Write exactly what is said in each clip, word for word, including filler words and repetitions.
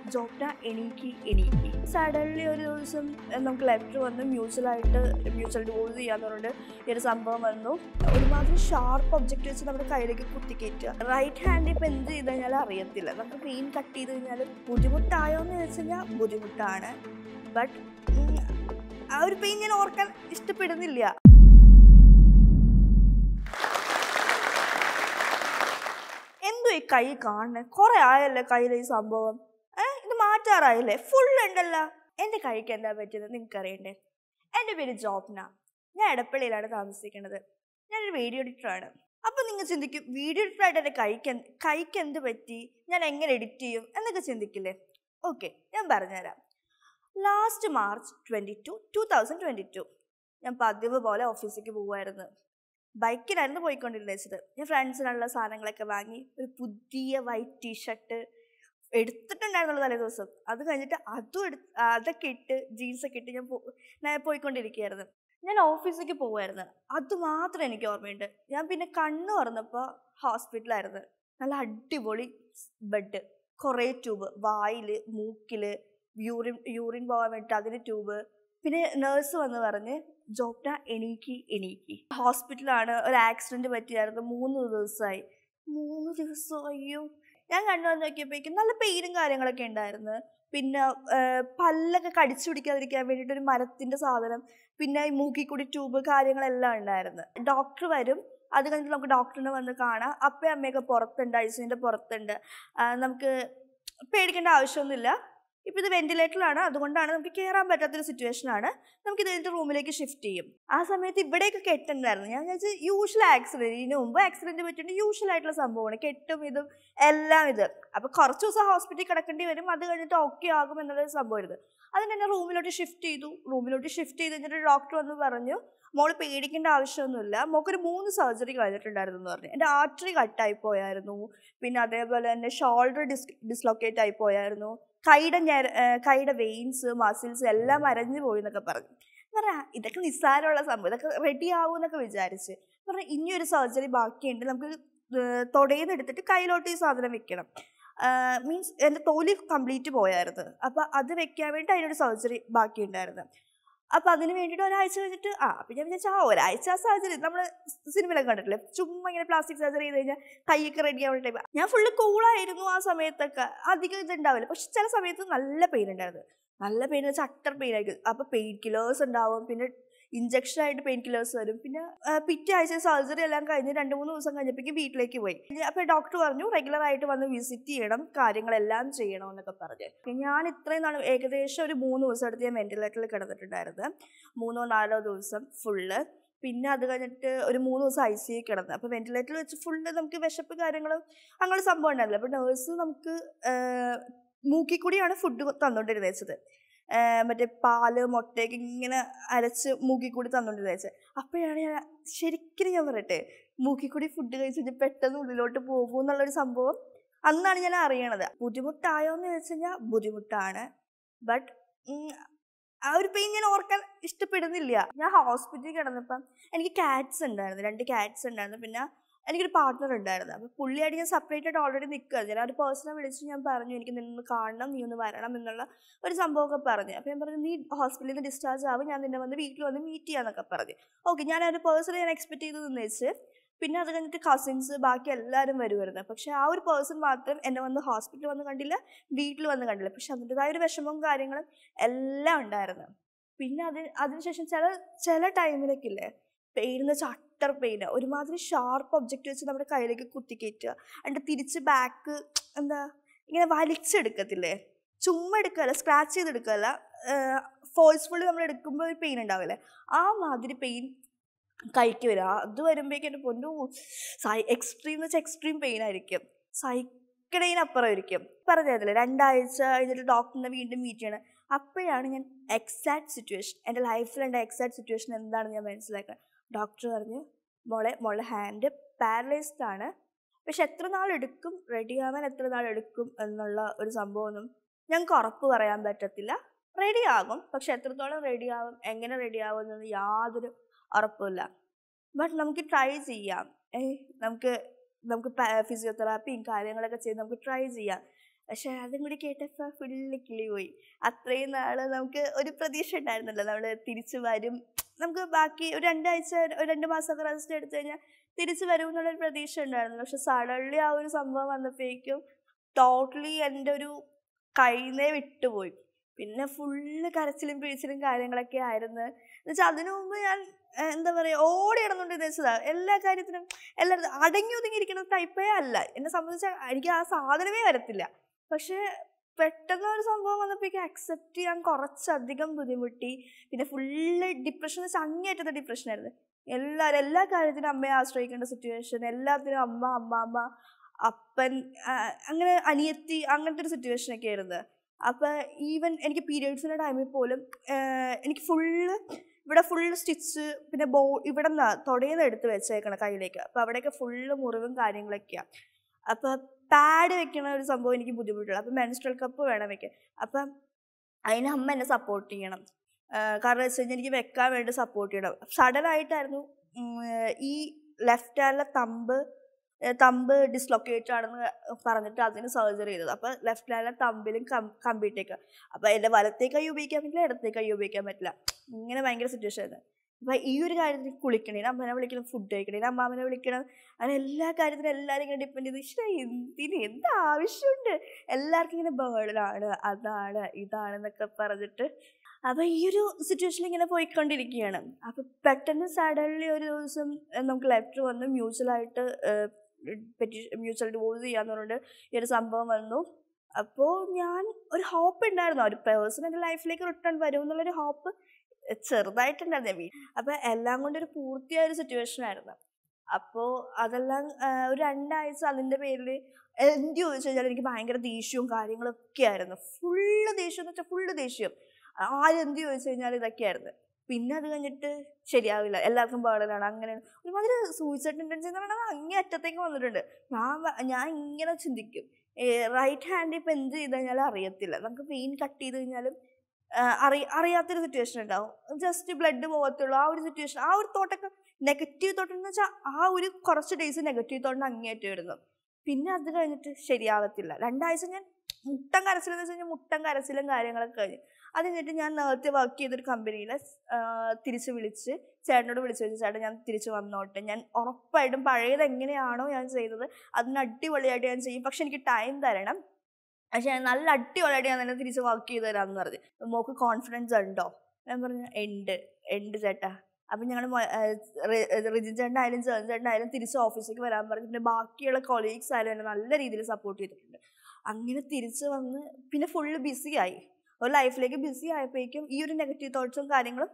ജോബ്ന എണീക്കി എണീക്കി suddenly ഒരു ദിവസം നമുക്ക് ലെറ്റർ വന്നു, മ്യൂച്വലായിട്ട് മ്യൂച്വൽ ഡിവോഴ്സ് ചെയ്യാന്ന് പറഞ്ഞിട്ട് ഈ ഒരു സംഭവം വന്നു. ഒരുമാതിരി ഷാർപ്പ് ഒബ്ജക്റ്റ് വെച്ച് നമ്മുടെ കയ്യിലേക്ക് കുത്തിക്കയറ്റുക. റൈറ്റ് ഹാൻഡ് ഇപ്പം എന്ത് ചെയ്ത് കഴിഞ്ഞാൽ അറിയത്തില്ല. നമുക്ക് പെയിൻ കട്ട് ചെയ്ത് കഴിഞ്ഞാൽ ബുദ്ധിമുട്ടായോ എന്ന് വെച്ച് കഴിഞ്ഞാൽ ബുദ്ധിമുട്ടാണ്. ബട്ട് ആ ഒരു പെയിൻ ഞാൻ ഓർക്കാൻ ഇഷ്ടപ്പെടുന്നില്ല. എന്തോ ഈ കൈ കാണുന്നത്, കുറെ ആയല്ലേ കയ്യിലെ ഈ സംഭവം. ഏഹ് ഇത് മാറ്റാറായില്ലേ? ഫുൾ ഉണ്ടല്ലോ. എൻ്റെ കൈക്ക് എന്താ പറ്റിയത് നിങ്ങൾക്ക് അറിയണ്ടേ? എൻ്റെ പേര് ജോബ്ന. ഞാൻ എടപ്പള്ളിയിലാണ് താമസിക്കുന്നത്. ഞാനൊരു വീഡിയോ എഡിറ്ററാണ്. അപ്പം നിങ്ങൾ ചിന്തിക്കും, വീഡിയോ എഡിറ്ററായിട്ട് എൻ്റെ കൈക്ക് കൈക്ക് എന്ത് പറ്റി, ഞാൻ എങ്ങനെ എഡിറ്റ് ചെയ്യും എന്നൊക്കെ ചിന്തിക്കില്ലേ? ഓക്കെ, ഞാൻ പറഞ്ഞുതരാം. Last March twenty two two thousand twenty two ഞാൻ പതിവ് പോലെ ഓഫീസിലേക്ക് പോകുമായിരുന്നു. ബൈക്കിലായിരുന്നു പോയിക്കൊണ്ടിരുന്നത്. ഞാൻ ഫ്രണ്ട്സിനുള്ള സാധനങ്ങളൊക്കെ വാങ്ങി ഒരു പുതിയ വൈറ്റ് ടീഷർട്ട് എടുത്തിട്ടുണ്ടായിരുന്നുള്ള തലേ ദിവസം. അത് കഴിഞ്ഞിട്ട് അതും എടുത്ത് അതൊക്കെ ഇട്ട് ജീൻസൊക്കെ ഇട്ട് ഞാൻ ഞാൻ പോയിക്കൊണ്ടിരിക്കുകയായിരുന്നു. ഞാൻ ഓഫീസിലേക്ക് പോകുമായിരുന്നു. അതുമാത്രം എനിക്ക് ഓർമ്മയുണ്ട്. ഞാൻ പിന്നെ കണ്ണ് തുറന്നപ്പോൾ ഹോസ്പിറ്റലായിരുന്നു. നല്ല അടിപൊളി ബെഡ്, കുറേ ട്യൂബ്, വായിൽ മൂക്കിൽ യൂറിൻ യൂറിൻ പോകാൻ വേണ്ടിയിട്ട് അതിന് ട്യൂബ്. പിന്നെ നേഴ്സ് വന്ന് പറഞ്ഞ് ജോബ്ന എണീക്കി എണീക്കി ഹോസ്പിറ്റലാണ്, ഒരു ആക്സിഡൻറ്റ് പറ്റിയായിരുന്നു. മൂന്ന് ദിവസമായി മൂന്ന് ദിവസം അയ്യോ. ഞാൻ കണ്ടു വന്ന് നോക്കിയപ്പോഴേക്കും നല്ല പെയിനും കാര്യങ്ങളൊക്കെ ഉണ്ടായിരുന്നു. പിന്നെ പല്ലൊക്കെ കടിച്ചു പിടിക്കാതിരിക്കാൻ വേണ്ടിയിട്ട് ഒരു മരത്തിൻ്റെ സാധനം, പിന്നെ ഈ മൂക്കിൽ കൂടി ട്യൂബ് കാര്യങ്ങളെല്ലാം ഉണ്ടായിരുന്നു. ഡോക്ടർ വരും, അത് കഴിഞ്ഞിട്ട് നമുക്ക് ഡോക്ടറിനെ വന്ന് കാണാം. അപ്പയും അമ്മയൊക്കെ പുറത്തുണ്ട്, ഐ സിൻ്റെ പുറത്തുണ്ട്. നമുക്ക് പേടിക്കേണ്ട ആവശ്യമൊന്നുമില്ല. ഇപ്പം ഇത് വെന്റിലേറ്ററിലാണ്, അതുകൊണ്ടാണ് നമുക്ക് കയറാൻ പറ്റാത്തൊരു സിറ്റുവേഷനാണ്. നമുക്ക് ഇതിൻ്റെ റൂമിലേക്ക് ഷിഫ്റ്റ് ചെയ്യും. ആ സമയത്ത് ഇവിടെയൊക്കെ കെട്ടുണ്ടായിരുന്നു. ഞാൻ വിചാരിച്ചു യൂഷ്വൽ ആക്സിഡൻറ്റ്, ഇതിന് മുമ്പ് ആക്സിഡൻറ്റ് പറ്റിയിട്ട് യൂഷ്വൽ ആയിട്ടുള്ള സംഭവമാണ് കെട്ടും ഇതും എല്ലാം ഇത്. അപ്പോൾ കുറച്ച് ദിവസം ഹോസ്പിറ്റലിൽ കിടക്കേണ്ടി വരും, അത് കഴിഞ്ഞിട്ട് ഓക്കെ ആകും എന്നുള്ളൊരു സംഭവമായിരുന്നു. അതിന് എന്നെ റൂമിലോട്ട് ഷിഫ്റ്റ് ചെയ്തു. റൂമിലോട്ട് ഷിഫ്റ്റ് ചെയ്ത് കഴിഞ്ഞിട്ട് ഡോക്ടർ വന്ന് പറഞ്ഞു, മോള് പേടിക്കേണ്ട ആവശ്യമൊന്നുമില്ല, മോൾക്കൊരു മൂന്ന് സർജറി കഴിഞ്ഞിട്ടുണ്ടായിരുന്നു എന്ന് പറഞ്ഞു. എൻ്റെ ആർട്ടറി കട്ടായി പോയായിരുന്നു, പിന്നെ അതേപോലെ തന്നെ ഷോൾഡർ ഡിസ് ഡിസ്ലൊക്കേറ്റ് ആയി പോയായിരുന്നു, കൈയുടെ ഞര കൈയുടെ വെയിൻസ് മസിൽസ് എല്ലാം അരഞ്ഞു പോയി എന്നൊക്കെ പറഞ്ഞു. എന്ന് പറഞ്ഞാൽ ഇതൊക്കെ നിസ്സാരമുള്ള സംഭവം, ഇതൊക്കെ റെഡി ആവും എന്നൊക്കെ വിചാരിച്ച്. പറഞ്ഞാൽ ഇനിയൊരു സർജറി ബാക്കിയുണ്ട്, നമുക്ക് തൊടയിൽ എടുത്തിട്ട് കയ്യിലോട്ട് ഈ സാധനം വെക്കണം. മീൻസ് എൻ്റെ തൊലി കംപ്ലീറ്റ് പോയായിരുന്നു. അപ്പോൾ അത് വെക്കാൻ വേണ്ടി അതിനൊരു സർജറി ബാക്കിയുണ്ടായിരുന്നു. അപ്പം അതിന് വേണ്ടിയിട്ട് ഒരാഴ്ച കഴിഞ്ഞിട്ട് ആ അപ്പം ഞാൻ വിചാരിച്ചാൽ ആ ഒരാഴ്ച ആ സർജറി നമ്മൾ സിനിമയിലൊക്കെ കണ്ടിട്ടില്ലേ, ചുമ്മാ ഇങ്ങനെ പ്ലാസ്റ്റിക് സർജറി ചെയ്ത് കഴിഞ്ഞാൽ കൈയൊക്കെ റെഡി ആവുന്ന ടൈപ്പ്. ഞാൻ ഫുള്ള് കൂളായിരുന്നു ആ സമയത്തൊക്കെ, അധികം ഇതുണ്ടാവില്ല. പക്ഷെ ചില സമയത്ത് നല്ല പെയിൻ ഉണ്ടായിരുന്നു. നല്ല പെയിൻ വെച്ചാൽ അട്ടർ പെയിൻ ആയിരിക്കും. അപ്പോൾ പെയിൻ കില്ലേഴ്സ് ഉണ്ടാവും, പിന്നെ ഇഞ്ചക്ഷനായിട്ട് പെയിൻ കില്ലേഴ്സ് വരും. പിന്നെ പിറ്റേ ആഴ്ച സർജറി എല്ലാം കഴിഞ്ഞ് രണ്ട് മൂന്ന് ദിവസം കഴിഞ്ഞപ്പോഴേക്കും വീട്ടിലേക്ക് പോയി. അപ്പോൾ ഡോക്ടർ പറഞ്ഞു റെഗുലറായിട്ട് വന്ന് വിസിറ്റ് ചെയ്യണം, കാര്യങ്ങളെല്ലാം ചെയ്യണം എന്നൊക്കെ പറഞ്ഞു. ഞാൻ ഇത്രയും നാൾ ഏകദേശം ഒരു മൂന്ന് ദിവസം എടുത്ത് ഞാൻ വെന്റിലേറ്ററിൽ കിടന്നിട്ടുണ്ടായിരുന്നു. മൂന്നോ നാലോ ദിവസം ഫുള്ള്. പിന്നെ അത് കഴിഞ്ഞിട്ട് ഒരു മൂന്ന് ദിവസം ഐ സി യു കിടന്നു. അപ്പോൾ വെന്റിലേറ്ററിൽ വെച്ച് ഫുള്ള് നമുക്ക് വിശപ്പ് കാര്യങ്ങളും അങ്ങനെ സംഭവം ഉണ്ടായിരുന്നില്ല. അപ്പോൾ നേഴ്സ് നമുക്ക് മൂക്കിൽ കൂടിയാണ് ഫുഡ് തന്നുകൊണ്ടിരുന്നത് വെച്ചത്. മറ്റേ പാല് മുട്ടയൊക്കെ ഇങ്ങനെ അരച്ച് മൂക്കിൽ കൂടി തന്നുകൊണ്ടിരുന്നത് വെച്ചത്. അപ്പോഴാണ് ഞാൻ ശരിക്കും ഞാൻ പറയട്ടെ, മൂക്കിൽ കൂടി ഫുഡ് കഴിച്ച് കഴിഞ്ഞാൽ പെട്ടെന്ന് ഉള്ളിലോട്ട് പോകും എന്നുള്ളൊരു സംഭവം അന്നാണ് ഞാൻ അറിയണത്. ബുദ്ധിമുട്ടായോ എന്ന് വെച്ച് കഴിഞ്ഞാൽ ബുദ്ധിമുട്ടാണ്. ബട്ട് ആ ഒരു പെയിൻ ഞാൻ ഓർക്കാൻ ഇഷ്ടപ്പെടുന്നില്ല. ഞാൻ ഹോസ്പിറ്റലിൽ കിടന്നപ്പം എനിക്ക് ക്യാറ്റ്സ് ഉണ്ടായിരുന്നു, രണ്ട് ക്യാറ്റ്സ് ഉണ്ടായിരുന്നു. പിന്നെ എനിക്കൊരു പാർട്ട്ണർ ഉണ്ടായിരുന്നു. അപ്പോൾ പുള്ളിയായിട്ട് ഞാൻ സെപ്പറേറ്റ് ആയിട്ട് ഓൾറെഡി നിൽക്കുക. ഞാൻ ആ ഒരു പേഴ്സണെ വിളിച്ച് ഞാൻ പറഞ്ഞു എനിക്ക് നിന്നെ കാണണം, നീ ഒന്ന് വരണം എന്നുള്ള ഒരു സംഭവമൊക്കെ പറഞ്ഞു. അപ്പോൾ ഞാൻ പറഞ്ഞു നീ ഹോസ്പിറ്റലിൽ നിന്ന് ഡിസ്ചാർജ് ആവും, ഞാൻ നിന്നെ വന്ന് വീട്ടിൽ വന്ന് മീറ്റ് ചെയ്യാന്നൊക്കെ പറഞ്ഞു. ഓക്കെ, ഞാൻ ആ ഒരു പേഴ്സണെ ഞാൻ എക്സ്പെക്ട് ചെയ്ത് നിന്ന് വെച്ച്. പിന്നെ അത് കഴിഞ്ഞിട്ട് കസിൻസ് ബാക്കി എല്ലാവരും വരുമായിരുന്നു. പക്ഷേ ആ ഒരു പേഴ്സൺ മാത്രം എന്നെ വന്ന് ഹോസ്പിറ്റലിൽ വന്ന് കണ്ടില്ല, വീട്ടിൽ വന്ന് കണ്ടില്ല. പക്ഷെ അതിൻ്റെതായ ഒരു വിഷമവും കാര്യങ്ങളും എല്ലാം ഉണ്ടായിരുന്നു. പിന്നെ അത് അതിനുശേഷം ചില ചില ടൈമിലൊക്കെ ഇല്ലേ പെയിൻ എന്ന് വെച്ചാൽ അട്ടർ പെയിൻ, ഒരുമാതിരി ഷാർപ്പ് ഒബ്ജക്റ്റ് വെച്ച് നമ്മുടെ കയ്യിലേക്ക് കുത്തിക്കയറ്റുക. എന്നിട്ട് തിരിച്ച് ബാക്ക് എന്താ ഇങ്ങനെ വലിച്ചെടുക്കത്തില്ലേ, ചുമ്മാ എടുക്കുകയല്ല, സ്ക്രാച്ച് ചെയ്തെടുക്കുകയല്ല, ഫോഴ്സ്ഫുള്ളി നമ്മൾ എടുക്കുമ്പോൾ ഒരു പെയിൻ ഉണ്ടാവില്ലേ, ആ മാതിരി പെയിൻ കൈക്ക് വരിക. അത് വരുമ്പോഴേക്കും എൻ്റെ പൊന്നു സൈ എക്സ്ട്രീം എന്ന് വെച്ചാൽ എക്സ്ട്രീം പെയിൻ ആയിരിക്കും, സൈക്കടയിനപ്പുറം ആയിരിക്കും. പറഞ്ഞതില്ലേ രണ്ടാഴ്ച കഴിഞ്ഞിട്ട് ഡോക്ടറിനെ വീണ്ടും മീറ്റ് ചെയ്യണം. അപ്പോഴാണ് ഞാൻ എക്സാക്ട് സിറ്റുവേഷൻ, എൻ്റെ ലൈഫിൽ എൻ്റെ എക്സാക്ട് സിറ്റുവേഷൻ എന്താണെന്ന് ഞാൻ മനസ്സിലാക്കുന്നത്. ഡോക്ടർ പറഞ്ഞു മോളെ മോളുടെ ഹാൻഡ് പാരലൈസ്ഡ് ആണ്, പക്ഷെ എത്ര നാളെടുക്കും റെഡി ആവാൻ, എത്ര നാളെടുക്കും എന്നുള്ള ഒരു സംഭവമൊന്നും ഞങ്ങൾക്ക് ഉറപ്പ് പറയാൻ പറ്റത്തില്ല. റെഡി ആകും, പക്ഷെ എത്രത്തോളം റെഡി ആവും, എങ്ങനെ റെഡി ആവും എന്നൊന്നും യാതൊരു ഉറപ്പില്ല. ബട്ട് നമുക്ക് ട്രൈ ചെയ്യാം. ഏ നമുക്ക് നമുക്ക് ഫിസിയോതെറാപ്പിയും കാര്യങ്ങളൊക്കെ ചെയ്ത് നമുക്ക് ട്രൈ ചെയ്യാം. പക്ഷെ അതും കൂടി കേട്ടപ്പോൾ ഫുള്ള് കിളി പോയി. അത്രയും നാൾ നമുക്ക് ഒരു പ്രതീക്ഷ ഉണ്ടായിരുന്നല്ലോ നമ്മൾ തിരിച്ചു വരും, നമുക്ക് ബാക്കി ഒരു രണ്ടാഴ്ച ഒരു രണ്ട് മാസമൊക്കെ റെസ്റ്റ് എടുത്തു കഴിഞ്ഞാൽ തിരിച്ചു വരും എന്നുള്ളൊരു പ്രതീക്ഷ ഉണ്ടായിരുന്നു. പക്ഷെ സഡൻലി ആ ഒരു സംഭവം വന്നപ്പോഴേക്കും ടോട്ടലി എൻ്റെ ഒരു കയ്യിൽ നിന്നേ വിട്ടുപോയി. പിന്നെ ഫുള്ള് കരച്ചിലും പിഴിച്ചിലും കാര്യങ്ങളൊക്കെ ആയിരുന്നു. എന്ന് വെച്ചാൽ അതിനു മുമ്പ് ഞാൻ എന്താ പറയുക ഓടി നടന്നുകൊണ്ട് ഉദ്ദേശിച്ചതാണ് എല്ലാ കാര്യത്തിനും. എല്ലായിടത്തും അടങ്ങി ഒതുങ്ങിയിരിക്കുന്ന ടൈപ്പേ അല്ല. എന്നെ സംബന്ധിച്ചാൽ എനിക്ക് ആ സാധനമേ വരത്തില്ല. പക്ഷേ പെട്ടെന്ന് ഒരു സംഭവം വന്നപ്പോഴേക്കും അക്സെപ്റ്റ് ചെയ്യാൻ കുറച്ചധികം ബുദ്ധിമുട്ടി. പിന്നെ ഫുള്ള് ഡിപ്രഷൻ വെച്ചാൽ അങ്ങേറ്റത്തെ ഡിപ്രഷനായിരുന്നു. എല്ലാവരും എല്ലാ കാര്യത്തിനും അമ്മയെ ആശ്രയിക്കേണ്ട സിറ്റുവേഷൻ, എല്ലാത്തിനും അമ്മ അമ്മ അമ്മ അപ്പൻ അങ്ങനെ അനിയത്തി അങ്ങനത്തെ ഒരു സിറ്റുവേഷനൊക്കെ ആയിരുന്നു. അപ്പം ഈവൻ എനിക്ക് പീരിയഡ്സിൻ്റെ ടൈമിൽ പോലും എനിക്ക് ഫുള്ള് ഇവിടെ ഫുള്ള് സ്റ്റിച്ച്, പിന്നെ ബോ ഇവിടെ നിന്ന് തൊടയിൽ എടുത്ത് വെച്ചേക്കണം കയ്യിലേക്ക്. അപ്പം അവിടെയൊക്കെ ഫുള്ള് മുറിവും കാര്യങ്ങളൊക്കെയാണ്. അപ്പം പാഡ് വെക്കണ ഒരു സംഭവം എനിക്ക് ബുദ്ധിമുട്ടുള്ളൂ. അപ്പം മെൻസ്ട്രൽ കപ്പ് വേണം വെക്കാൻ. അപ്പം അതിന് അമ്മ എന്നെ സപ്പോർട്ട് ചെയ്യണം. കാരണം വെച്ച് കഴിഞ്ഞാൽ എനിക്ക് വെക്കാൻ വേണ്ടി സപ്പോർട്ട് ചെയ്യണം. സഡനായിട്ടായിരുന്നു ഈ ലെഫ്റ്റ് ഹാൻഡിലെ തമ്പ് തമ്പ് ഡിസ്ലൊക്കേറ്റ് ആണെന്ന് പറഞ്ഞിട്ട് അതിന് സർജറി ചെയ്തത്. അപ്പോൾ ലെഫ്റ്റ് ഹാൻഡിലെ തമ്പിലും കം കമ്പിട്ടേക്ക് അപ്പോൾ എൻ്റെ വലത്തേ കൈ ഉപയോഗിക്കാൻ പറ്റില്ല, ഇടത്തേ കൈ ഉപയോഗിക്കാൻ പറ്റില്ല. ഇങ്ങനെ ഭയങ്കര സിറ്റുവേഷൻ ആയിരുന്നു. അപ്പം ഈ ഒരു കാര്യത്തിൽ കുളിക്കണേന് അമ്മനെ വിളിക്കണം, ഫുഡ് കഴിക്കണേന് അമ്മാമ്മനെ വിളിക്കണം, അങ്ങനെ എല്ലാ കാര്യത്തിനും എല്ലാവരും ഇങ്ങനെ ഡിപ്പെൻഡ് ചെയ്ത് ഇഷ്ടം എന്തിന് എന്ത് ആവശ്യമുണ്ട്, എല്ലാവർക്കും ഇങ്ങനെ ബേർഡനാണ് അതാണ് ഇതാണെന്നൊക്കെ പറഞ്ഞിട്ട്. അപ്പം ഈ ഒരു സിറ്റുവേഷനിൽ ഇങ്ങനെ പോയിക്കൊണ്ടിരിക്കുകയാണ്. അപ്പം പെട്ടെന്ന് സഡൻലി ഒരു ദിവസം നമുക്ക് ലെറ്റർ വന്ന് മ്യൂച്വലായിട്ട് പെറ്റീഷൻ മ്യൂച്വൽ ഡിവോഴ്സ് ചെയ്യാന്ന് പറഞ്ഞിട്ട് ഈ ഒരു സംഭവം വന്നു. അപ്പോൾ ഞാൻ ഒരു ഹോപ്പ് ഉണ്ടായിരുന്നു, ഒരു പേഴ്സൺ എൻ്റെ ലൈഫിലേക്ക് റിട്ടേൺ വരും എന്നുള്ളൊരു ഹോപ്പ് ചെറുതായിട്ടുണ്ടായിരുന്നു. അപ്പം എല്ലാം കൊണ്ടൊരു പൂർത്തിയായ ഒരു സിറ്റുവേഷൻ ആയിരുന്നു. അപ്പോൾ അതെല്ലാം ഒരു രണ്ടാഴ്ച അതിൻ്റെ പേരിൽ എന്ത് ചോദിച്ചു കഴിഞ്ഞാൽ എനിക്ക് ഭയങ്കര ദേഷ്യവും കാര്യങ്ങളൊക്കെ ആയിരുന്നു. ഫുള്ള് ദേഷ്യം എന്ന് വെച്ചാൽ ഫുള്ള് ദേഷ്യം. ആരും എന്ത് ചോദിച്ചു കഴിഞ്ഞാൽ ഇതൊക്കെയായിരുന്നു. പിന്നെ അത് കഴിഞ്ഞിട്ട് ശരിയാവില്ല, എല്ലാവർക്കും ബേർഡനാണ്, അങ്ങനെയാണ്. ഒരുമാതിരി സൂയിസൈഡ് ടെൻഡൻസി എന്ന് പറഞ്ഞാൽ അങ്ങേ അറ്റത്തേക്ക് വന്നിട്ടുണ്ട്. ഞാൻ ഞാൻ ഇങ്ങനെ ചിന്തിക്കും, റൈറ്റ് ഹാൻഡ് ഇപ്പം എന്ത് ചെയ്ത് കഴിഞ്ഞാലും അറിയത്തില്ല, നമുക്ക് വെയിൻ കട്ട് ചെയ്ത് കഴിഞ്ഞാലും അറിയ അറിയാത്തൊരു സിറ്റുവേഷൻ ഉണ്ടാവും, ജസ്റ്റ് ബ്ലഡ് പോകത്തുള്ളൂ. ആ ഒരു സിറ്റുവേഷൻ, ആ ഒരു തോട്ടൊക്കെ നെഗറ്റീവ് തോട്ടെന്ന് വെച്ചാൽ ആ ഒരു കുറച്ച് ഡേയ്സ് നെഗറ്റീവ് തോട്ടിന് അങ്ങേറ്റം വരുന്നു. പിന്നെ അത് കഴിഞ്ഞിട്ട് ശരിയാവത്തില്ല. രണ്ടാഴ്ച ഞാൻ മുട്ടം കരച്ചിലെന്ന് വെച്ച് കഴിഞ്ഞാൽ മുട്ടം കരച്ചിലും കാര്യങ്ങളൊക്കെ കഴിഞ്ഞു. അത് കഴിഞ്ഞിട്ട് ഞാൻ നേരത്തെ വർക്ക് ചെയ്തൊരു കമ്പനിയിൽ തിരിച്ച് വിളിച്ച് ചേട്ടനോട് വിളിച്ചു വെച്ചു, ചേട്ടൻ ഞാൻ തിരിച്ച് വന്നോട്ടെ, ഞാൻ ഉറപ്പായിട്ടും പഴയത് എങ്ങനെയാണോ ഞാൻ ചെയ്തത് അതിന് അടിപൊളിയായിട്ട് ഞാൻ ചെയ്യും, പക്ഷെ എനിക്ക് ടൈം തരണം, പക്ഷെ ഞാൻ നല്ല അടിപൊളിയായിട്ട് ഞാൻ തന്നെ തിരിച്ച് വർക്ക് ചെയ്ത് തരാമെന്ന് പറഞ്ഞു. മോക്ക് കോൺഫിഡൻസ് ഉണ്ടോ? ഞാൻ പറഞ്ഞു ഉണ്ട് ഉണ്ട് ചേട്ടാ. അപ്പം ഞങ്ങൾ റിജിൻ ചേട്ടനായാലും ജേൺ ചേട്ടനായാലും തിരിച്ച് ഓഫീസിലേക്ക് വരാൻ പറഞ്ഞു. പിന്നെ ബാക്കിയുള്ള കൊളീഗ്സ് ആയാലും എന്നെ നല്ല രീതിയിൽ സപ്പോർട്ട് ചെയ്തിട്ടുണ്ട്. അങ്ങനെ തിരിച്ച് വന്ന് പിന്നെ ഫുള്ള് ബിസിയായി, ഒരു ലൈഫിലേക്ക് ബിസി ആയപ്പോഴേക്കും ഈ ഒരു നെഗറ്റീവ് തോട്ട്സും കാര്യങ്ങളും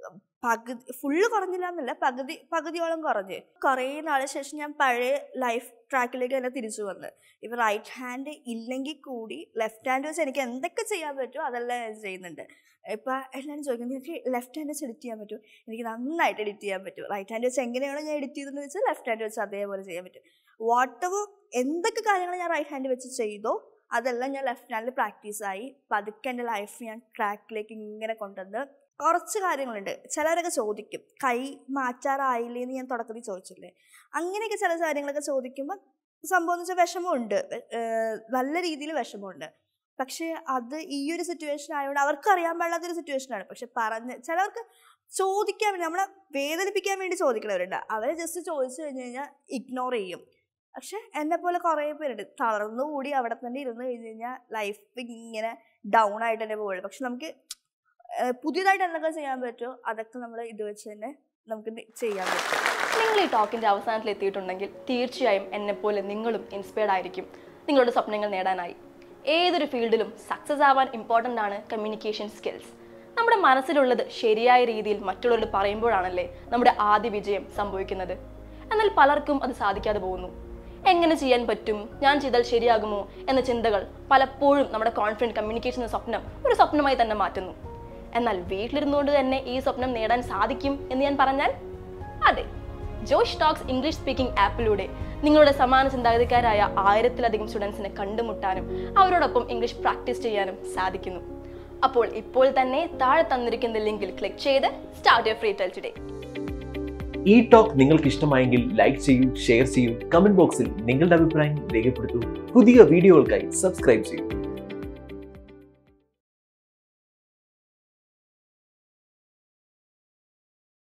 പകുതി ഫുള്ള് കുറഞ്ഞില്ല എന്നല്ല, പകുതി പകുതിയോളം കുറഞ്ഞ്. കുറേ നാളിന് ശേഷം ഞാൻ പഴയ ലൈഫ് ട്രാക്കിലേക്ക് തന്നെ തിരിച്ചു വന്ന്. ഇപ്പം റൈറ്റ് ഹാൻഡ് ഇല്ലെങ്കിൽ കൂടി ലെഫ്റ്റ് ഹാൻഡ് വെച്ച് എനിക്ക് എന്തൊക്കെ ചെയ്യാൻ പറ്റുമോ അതെല്ലാം ഞാൻ ചെയ്യുന്നുണ്ട്. ഇപ്പം എല്ലാവരും ചോദിക്കുന്നത് എനിക്ക് ലെഫ്റ്റ് ഹാൻഡ് വെച്ച് എഡിറ്റ് ചെയ്യാൻ പറ്റും, എനിക്ക് നന്നായിട്ട് എഡിറ്റ് ചെയ്യാൻ പറ്റും. റൈറ്റ് ഹാൻഡ് വെച്ച് എങ്ങനെയാണോ ഞാൻ എഡിറ്റ് ചെയ്തതെന്ന് വെച്ചാൽ ലെഫ്റ്റ് ഹാൻഡ് വെച്ച് അതേപോലെ ചെയ്യാൻ പറ്റും. വാട്ട് എവർ എന്തൊക്കെ കാര്യങ്ങൾ ഞാൻ റൈറ്റ് ഹാൻഡ് വെച്ച് ചെയ്തോ അതെല്ലാം ഞാൻ ലെഫ്റ്റ് ഹാൻഡിൽ പ്രാക്ടീസായി പതുക്കെ എൻ്റെ ലൈഫ് ഞാൻ ട്രാക്കിലേക്ക് ഇങ്ങനെ കൊണ്ടുവന്ന്. കുറച്ച് കാര്യങ്ങളുണ്ട്, ചിലരൊക്കെ ചോദിക്കും കൈ മാറ്റാറായില്ലേ എന്ന് ഞാൻ തുടക്കത്തിൽ ചോദിച്ചില്ലേ, അങ്ങനെയൊക്കെ ചില കാര്യങ്ങളൊക്കെ ചോദിക്കുമ്പോൾ സംഭവം എന്ന് വെച്ചാൽ വിഷമമുണ്ട്, നല്ല രീതിയിൽ വിഷമമുണ്ട്. പക്ഷേ അത് ഈ ഒരു സിറ്റുവേഷൻ ആയതുകൊണ്ട് അവർക്ക് അറിയാൻ പാടില്ലാത്തൊരു സിറ്റുവേഷനാണ്. പക്ഷെ പറഞ്ഞ് ചിലവർക്ക് ചോദിക്കാൻ വേണ്ടി, നമ്മളെ വേദനിപ്പിക്കാൻ വേണ്ടി ചോദിക്കുന്നവരുണ്ട്, അവരെ ജസ്റ്റ് ചോദിച്ചു കഴിഞ്ഞ് കഴിഞ്ഞാൽ ഇഗ്നോർ ചെയ്യും. പക്ഷെ എന്നെ പോലെ കുറേ പേരുണ്ട് തളർന്നുകൂടി അവിടെ തന്നെ ഇരുന്ന് കഴിഞ്ഞ് കഴിഞ്ഞാൽ ലൈഫ് ഇങ്ങനെ ഡൗൺ ആയിട്ട് തന്നെ പോകുള്ളൂ. പക്ഷെ നമുക്ക് പുതിയതായിട്ട് എന്തൊക്കെ ചെയ്യാൻ പറ്റുമോ അതൊക്കെ നമ്മൾ ഇത് വെച്ച് തന്നെ നമുക്ക് ചെയ്യാൻ പറ്റും. നിങ്ങൾ ഈ ടോക്കിൻ്റെ അവസാനത്തിൽ എത്തിയിട്ടുണ്ടെങ്കിൽ തീർച്ചയായും എന്നെപ്പോലെ നിങ്ങളും ഇൻസ്പയർഡ് ആയിരിക്കും നിങ്ങളുടെ സ്വപ്നങ്ങൾ നേടാനായി. ഏതൊരു ഫീൽഡിലും സക്സസ് ആവാൻ ഇമ്പോർട്ടൻ്റ് ആണ് കമ്മ്യൂണിക്കേഷൻ സ്കിൽസ്. നമ്മുടെ മനസ്സിലുള്ളത് ശരിയായ രീതിയിൽ മറ്റുള്ളവരോട് പറയുമ്പോഴാണല്ലേ നമ്മുടെ ആദ്യ വിജയം സംഭവിക്കുന്നത്. എന്നാൽ പലർക്കും അത് സാധിക്കാതെ പോകുന്നു. എങ്ങനെ ചെയ്യാൻ പറ്റും, ഞാൻ ചെയ്താൽ ശരിയാകുമോ എന്ന ചിന്തകൾ പലപ്പോഴും നമ്മുടെ കോൺഫിഡൻറ്റ് കമ്മ്യൂണിക്കേഷൻ എന്ന സ്വപ്നം ഒരു സ്വപ്നമായി തന്നെ മാറ്റുന്നു. എന്നാൽ വീട്ടിലിരുന്നുകൊണ്ട് തന്നെ ഈ സ്വപ്നം നേടാൻ സാധിക്കും എന്ന് ഞാൻ പറഞ്ഞാൽ അതെ, ജോഷ് ടോക്സ് ഇംഗ്ലീഷ് സ്പീക്കിംഗ് ആപ്പിലൂടെ നിങ്ങളുടെ സമാന ചിന്താഗതിക്കാരായ ആയിരത്തിലധികം സ്റ്റുഡൻസിനെ കണ്ടുമുട്ടാനും അവരോടൊപ്പം ഇംഗ്ലീഷ് പ്രാക്ടീസ് ചെയ്യാനും സാധിക്കുന്നു. അപ്പോൾ ഇപ്പോൾ തന്നെ താഴെ തന്നിരിക്കുന്ന ലിങ്കിൽ ക്ലിക്ക് ചെയ്ത് start your free trial today. ഈ ടോക്ക് നിങ്ങൾക്ക് ഇഷ്ടമായെങ്കിൽ ലൈക്ക് ചെയ്യൂ, ഷെയർ ചെയ്യൂ, കമന്റ് ബോക്സിൽ നിങ്ങളുടെ അഭിപ്രായം രേഖപ്പെടുത്തൂ. പുതിയ വീഡിയോകൾക്കായി സബ്സ്ക്രൈബ് ചെയ്യൂ.